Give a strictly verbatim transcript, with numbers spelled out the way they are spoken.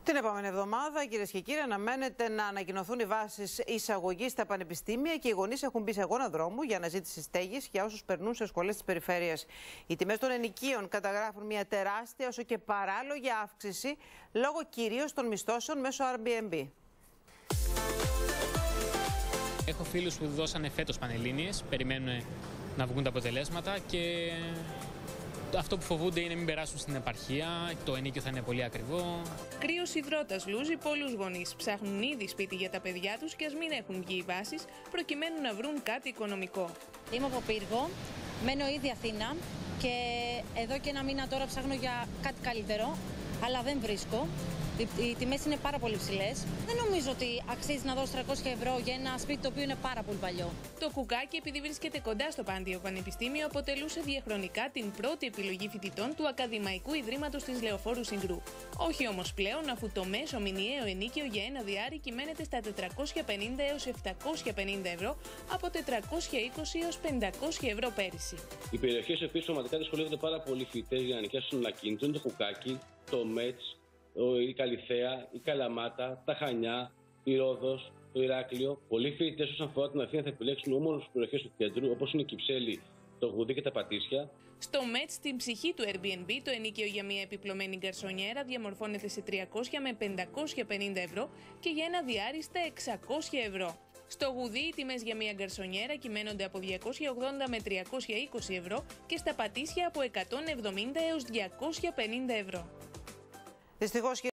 Την επόμενη εβδομάδα, κυρίες και κύριοι, αναμένεται να ανακοινωθούν οι βάσεις εισαγωγής στα πανεπιστήμια και οι γονείς έχουν μπει σε αγώνα δρόμου για αναζήτηση στέγης για όσους περνούν σε σχολές της περιφέρειας. Οι τιμές των ενοικίων καταγράφουν μια τεράστια όσο και παράλογη αύξηση λόγω κυρίως των μισθώσεων μέσω Airbnb. Έχω φίλους που δώσανε φέτος πανελλήνιες, περιμένουν να βγουν τα αποτελέσματα και αυτό που φοβούνται είναι μην περάσουν στην επαρχία, το ενοίκιο θα είναι πολύ ακριβό. Κρύος υδρότας λούζει, πολλούς γονείς ψάχνουν ήδη σπίτι για τα παιδιά τους και ας μην έχουν βγει οι βάσεις, προκειμένου να βρουν κάτι οικονομικό. Είμαι από Πύργο, μένω ήδη Αθήνα και εδώ και ένα μήνα τώρα ψάχνω για κάτι καλύτερο, αλλά δεν βρίσκω. Οι τιμές είναι πάρα πολύ ψηλές. Δεν νομίζω ότι αξίζει να δώσω τριακόσια ευρώ για ένα σπίτι το οποίο είναι πάρα πολύ παλιό. Το Κουκάκι, επειδή βρίσκεται κοντά στο Πάντιο Πανεπιστήμιο, αποτελούσε διαχρονικά την πρώτη επιλογή φοιτητών του Ακαδημαϊκού Ιδρύματος της Λεωφόρου Συγκρού. Όχι όμως πλέον, αφού το μέσο μηνιαίο ενοίκιο για ένα διάρρη κυμαίνεται στα τετρακόσια πενήντα έως επτακόσια πενήντα ευρώ από τετρακόσια είκοσι έως πεντακόσια ευρώ πέρυσι. Οι περιοχές επίσης πραγματικά δυσκολεύονται πάρα πολύ φοιτητές για να νοικιάσουν ένα ακίνητο. Είναι το Κουκάκι, το Μέτς, η Καλιθέα, η Καλαμάτα, τα Χανιά, η Ρόδος, το Ηράκλειο. Πολλοί φοιτητές όσον αφορά την Αθήνα θα επιλέξουν όμορφες περιοχές του κέντρου, όπως είναι η Κυψέλη, το Γουδί και τα Πατήσια. Στο Μέτς, στην ψυχή του Airbnb, το ενοίκιο για μια επιπλωμένη γκαρσονιέρα διαμορφώνεται σε τριακόσια με πεντακόσια πενήντα ευρώ και για ένα διάρρη στα εξακόσια ευρώ. Στο Γουδί, οι τιμές για μια γκαρσονιέρα κυμαίνονται από διακόσια ογδόντα με τριακόσια είκοσι ευρώ και στα Πατήσια από εκατόν εβδομήντα έως διακόσια πενήντα ευρώ. Δυστυχώς,